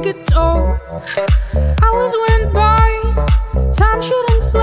take a toll. Hours went by, time shouldn't fly.